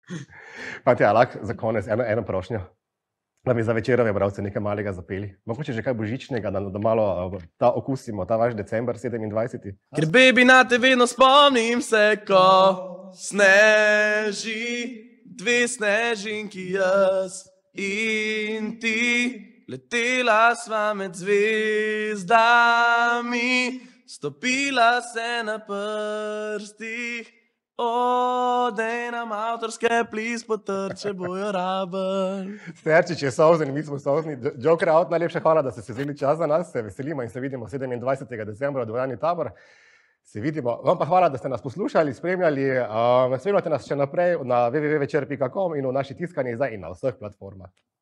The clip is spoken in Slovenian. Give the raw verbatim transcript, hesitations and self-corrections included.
Pa ti, Alak, za konec eno, eno prošnjo, da bi za večerove bralce nekaj malega zapeli. Mogoče že kaj božičnega, da, da malo ta okusimo, ta vaš december sedemindvajseti. Ker baby na te vedno spomnim se, ko sneži, dve snežinki jaz in ti. Letela sva med zvezdami, stopila se na prstih. O, dej nam avtorske plis potrt, če bojo raben. Sterčič je solzen, mi smo solzni. Joker Out, najlepša hvala, da ste se vzeli čas za nas. Se veselimo in se vidimo sedemindvajsetega decembra v dvorani Tabor. Se vidimo. Vam pa hvala, da ste nas poslušali, spremljali. Um, spremljate nas še naprej na w w w pika večer pika com in v naši tiskani zdaj in na vseh platformah.